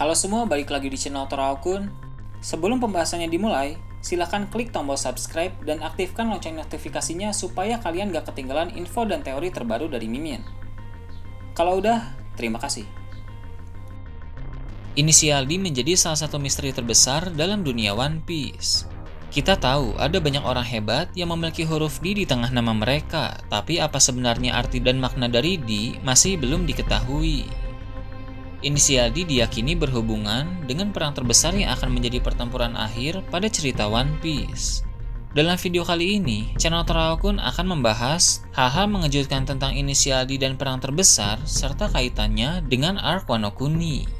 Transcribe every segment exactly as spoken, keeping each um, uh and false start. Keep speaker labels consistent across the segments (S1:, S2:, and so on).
S1: Halo semua, balik lagi di channel Toraokun. Sebelum pembahasannya dimulai, silahkan klik tombol subscribe dan aktifkan lonceng notifikasinya supaya kalian gak ketinggalan info dan teori terbaru dari Mimin. Kalau udah, terima kasih. Inisial D menjadi salah satu misteri terbesar dalam dunia One Piece. Kita tahu ada banyak orang hebat yang memiliki huruf D di tengah nama mereka, tapi apa sebenarnya arti dan makna dari D masih belum diketahui. Inisial D diyakini berhubungan dengan perang terbesar yang akan menjadi pertempuran akhir pada cerita One Piece. Dalam video kali ini, channel Toraokun akan membahas hal-hal mengejutkan tentang inisial D dan perang terbesar serta kaitannya dengan arc Wano Kuni.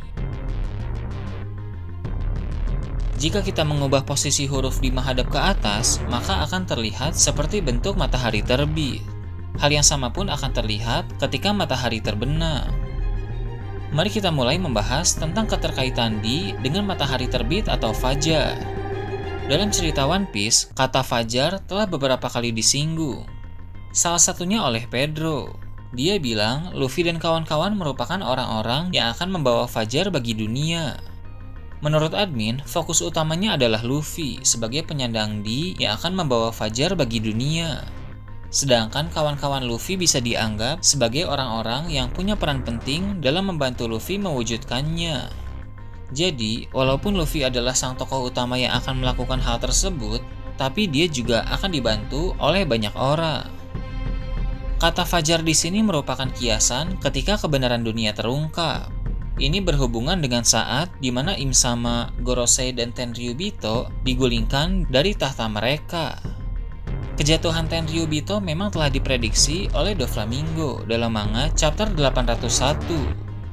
S1: Jika kita mengubah posisi huruf D menghadap ke atas, maka akan terlihat seperti bentuk matahari terbit. Hal yang sama pun akan terlihat ketika matahari terbenam. Mari kita mulai membahas tentang keterkaitan D dengan matahari terbit atau fajar. Dalam cerita One Piece, kata fajar telah beberapa kali disinggung. Salah satunya oleh Pedro. Dia bilang Luffy dan kawan-kawan merupakan orang-orang yang akan membawa fajar bagi dunia. Menurut admin, fokus utamanya adalah Luffy sebagai penyandang D yang akan membawa fajar bagi dunia. Sedangkan kawan-kawan Luffy bisa dianggap sebagai orang-orang yang punya peran penting dalam membantu Luffy mewujudkannya. Jadi, walaupun Luffy adalah sang tokoh utama yang akan melakukan hal tersebut, tapi dia juga akan dibantu oleh banyak orang. Kata fajar di sini merupakan kiasan ketika kebenaran dunia terungkap. Ini berhubungan dengan saat di mana Im Sama, Gorosei, dan Tenryubito digulingkan dari tahta mereka. Kejatuhan Tenryubito memang telah diprediksi oleh Doflamingo dalam manga chapter delapan ratus satu.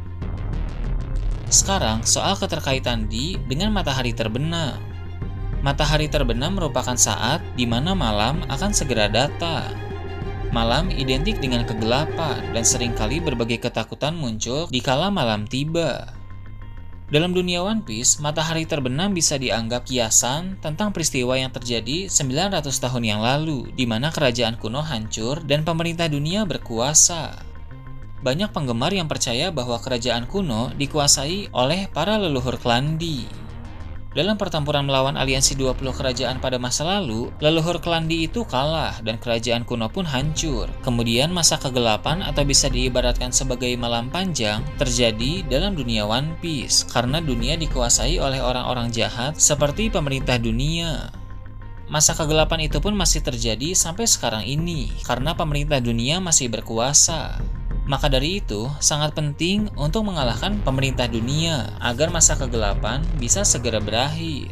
S1: Sekarang soal keterkaitan D dengan matahari terbenam. Matahari terbenam merupakan saat di mana malam akan segera datang. Malam identik dengan kegelapan dan seringkali berbagai ketakutan muncul dikala malam tiba. Dalam dunia One Piece, matahari terbenam bisa dianggap kiasan tentang peristiwa yang terjadi sembilan ratus tahun yang lalu, di mana kerajaan kuno hancur dan pemerintah dunia berkuasa. Banyak penggemar yang percaya bahwa kerajaan kuno dikuasai oleh para leluhur klan D. Dalam pertempuran melawan aliansi dua puluh kerajaan pada masa lalu, leluhur klan D itu kalah dan kerajaan kuno pun hancur. Kemudian masa kegelapan atau bisa diibaratkan sebagai malam panjang terjadi dalam dunia One Piece karena dunia dikuasai oleh orang-orang jahat seperti pemerintah dunia. Masa kegelapan itu pun masih terjadi sampai sekarang ini karena pemerintah dunia masih berkuasa. Maka dari itu, sangat penting untuk mengalahkan pemerintah dunia agar masa kegelapan bisa segera berakhir.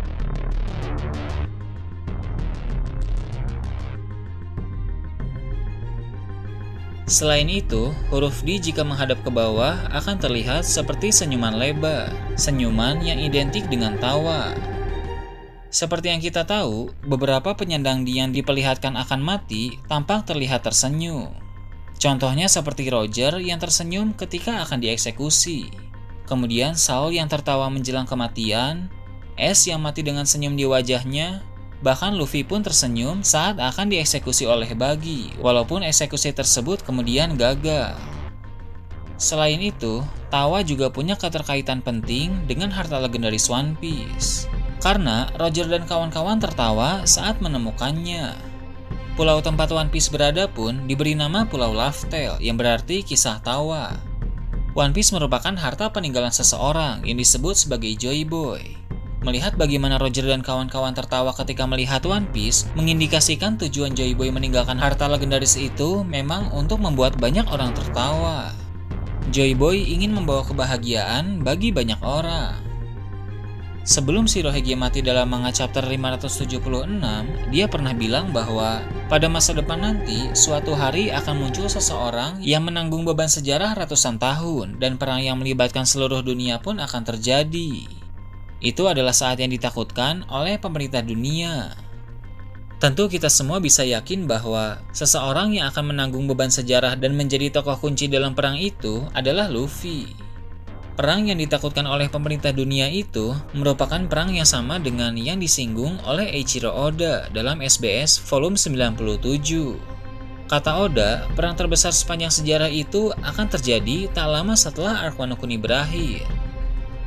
S1: Selain itu, huruf D jika menghadap ke bawah akan terlihat seperti senyuman lebar, senyuman yang identik dengan tawa. Seperti yang kita tahu, beberapa penyandang D yang diperlihatkan akan mati tampak terlihat tersenyum. Contohnya seperti Roger yang tersenyum ketika akan dieksekusi. Kemudian Saul yang tertawa menjelang kematian, Ace yang mati dengan senyum di wajahnya, bahkan Luffy pun tersenyum saat akan dieksekusi oleh Buggy, walaupun eksekusi tersebut kemudian gagal. Selain itu, tawa juga punya keterkaitan penting dengan harta legendaris One Piece. Karena Roger dan kawan-kawan tertawa saat menemukannya. Pulau tempat One Piece berada pun diberi nama Pulau Laugh-Tale yang berarti kisah tawa. One Piece merupakan harta peninggalan seseorang yang disebut sebagai Joy Boy. Melihat bagaimana Roger dan kawan-kawan tertawa ketika melihat One Piece mengindikasikan tujuan Joy Boy meninggalkan harta legendaris itu memang untuk membuat banyak orang tertawa. Joy Boy ingin membawa kebahagiaan bagi banyak orang. Sebelum Shirohige mati dalam manga chapter lima ratus tujuh puluh enam, dia pernah bilang bahwa pada masa depan nanti, suatu hari akan muncul seseorang yang menanggung beban sejarah ratusan tahun dan perang yang melibatkan seluruh dunia pun akan terjadi. Itu adalah saat yang ditakutkan oleh pemerintah dunia. Tentu kita semua bisa yakin bahwa seseorang yang akan menanggung beban sejarah dan menjadi tokoh kunci dalam perang itu adalah Luffy. Perang yang ditakutkan oleh pemerintah dunia itu merupakan perang yang sama dengan yang disinggung oleh Eiichiro Oda dalam S B S volume sembilan puluh tujuh. Kata Oda, perang terbesar sepanjang sejarah itu akan terjadi tak lama setelah arc Wano Kuni berakhir.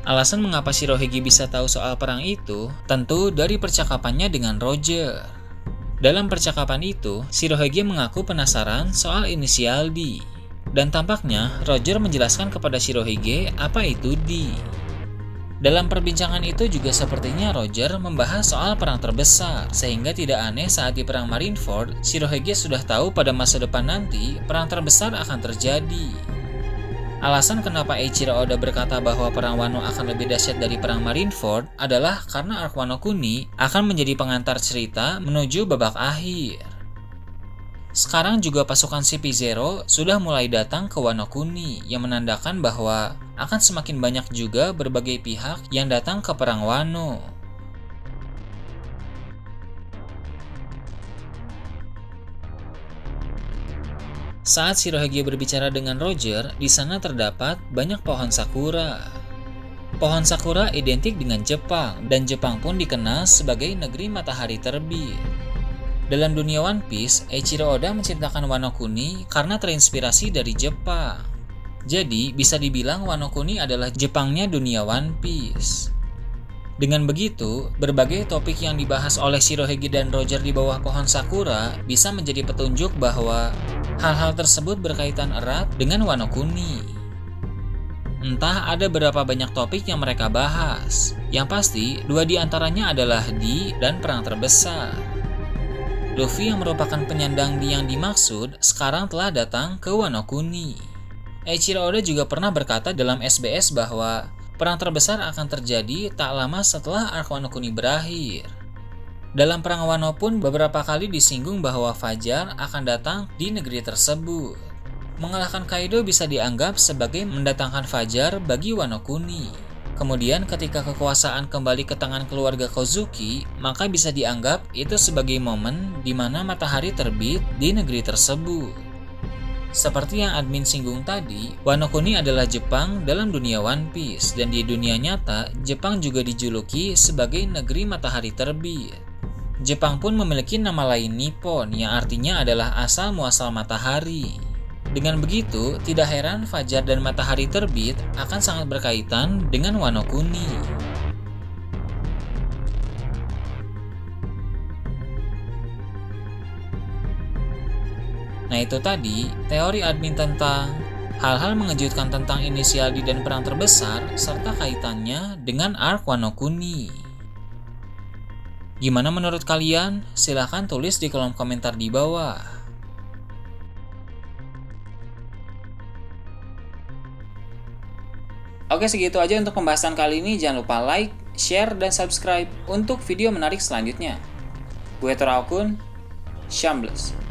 S1: Alasan mengapa Shirohige bisa tahu soal perang itu tentu dari percakapannya dengan Roger. Dalam percakapan itu, Shirohige mengaku penasaran soal inisial D. Dan tampaknya Roger menjelaskan kepada Shirohige apa itu D. Dalam perbincangan itu juga sepertinya Roger membahas soal perang terbesar, sehingga tidak aneh saat di perang Marineford, Shirohige sudah tahu pada masa depan nanti perang terbesar akan terjadi. Alasan kenapa Eiichiro Oda berkata bahwa perang Wano akan lebih dahsyat dari perang Marineford adalah karena arc Wano Kuni akan menjadi pengantar cerita menuju babak akhir. Sekarang juga pasukan C P zero sudah mulai datang ke Wano Kuni yang menandakan bahwa akan semakin banyak juga berbagai pihak yang datang ke perang Wano. Saat Shirohige berbicara dengan Roger, di sana terdapat banyak pohon sakura. Pohon sakura identik dengan Jepang, dan Jepang pun dikenal sebagai negeri matahari terbit. Dalam dunia One Piece, Eiichiro Oda menciptakan Wano Kuni karena terinspirasi dari Jepang. Jadi, bisa dibilang Wano Kuni adalah Jepangnya dunia One Piece. Dengan begitu, berbagai topik yang dibahas oleh Shirohige dan Roger di bawah pohon sakura bisa menjadi petunjuk bahwa hal-hal tersebut berkaitan erat dengan Wano Kuni. Entah ada berapa banyak topik yang mereka bahas. Yang pasti, dua di antaranya adalah D dan perang terbesar. Luffy yang merupakan penyandang D yang dimaksud sekarang telah datang ke Wano Kuni. Eiichiro Oda juga pernah berkata dalam S B S bahwa perang terbesar akan terjadi tak lama setelah arc Wano Kuni berakhir. Dalam perang Wano pun beberapa kali disinggung bahwa Fajar akan datang di negeri tersebut. Mengalahkan Kaido bisa dianggap sebagai mendatangkan Fajar bagi Wano Kuni. Kemudian ketika kekuasaan kembali ke tangan keluarga Kozuki, maka bisa dianggap itu sebagai momen di mana matahari terbit di negeri tersebut. Seperti yang admin singgung tadi, Wano Kuni adalah Jepang dalam dunia One Piece, dan di dunia nyata, Jepang juga dijuluki sebagai negeri matahari terbit. Jepang pun memiliki nama lain Nippon yang artinya adalah asal-muasal matahari. Dengan begitu, tidak heran Fajar dan matahari terbit akan sangat berkaitan dengan Wano Kuni. Nah, itu tadi teori admin tentang hal-hal mengejutkan tentang inisial D dan perang terbesar serta kaitannya dengan arc Wano Kuni. Gimana menurut kalian? Silahkan tulis di kolom komentar di bawah. Oke, segitu aja untuk pembahasan kali ini. Jangan lupa like, share, dan subscribe untuk video menarik selanjutnya. Gue Toraokun, Shambles.